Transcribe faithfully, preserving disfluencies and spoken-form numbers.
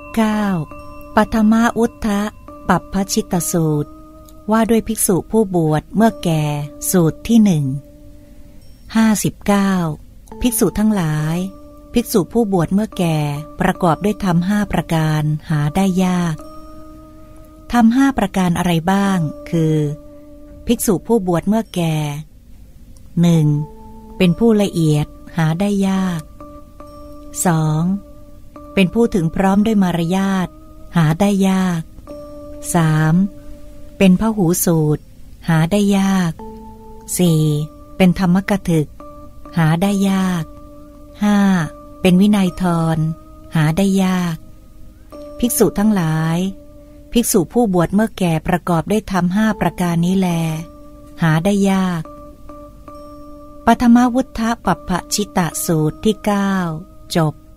เก้าปฐมวุฒะปัปพชิตสูตรว่าด้วยภิกษุผู้บวชเมื่อแก่สูตรที่หนึ่งห้าสิบเก้าภิกษุทั้งหลายภิกษุผู้บวชเมื่อแก่ประกอบด้วยธรรมห้าประการหาได้ยากธรรมห้าประการอะไรบ้างคือภิกษุผู้บวชเมื่อแก่หนึ่งเป็นผู้ละเอียดหาได้ยากสองเป็นผู้ถึงพร้อมด้วยมารยาทหาได้ยากสามเป็นพหูสูตรหาได้ยากสี่เป็นธรรมกถึกหาได้ยากห้าเป็นวินัยทรหาได้ยากภิกษุทั้งหลายภิกษุผู้บวชเมื่อแก่ประกอบด้วยธรรมห้าประการนี้แลหาได้ยากปฐมวุฒะปัปพชิตสูตรที่เก้าจบ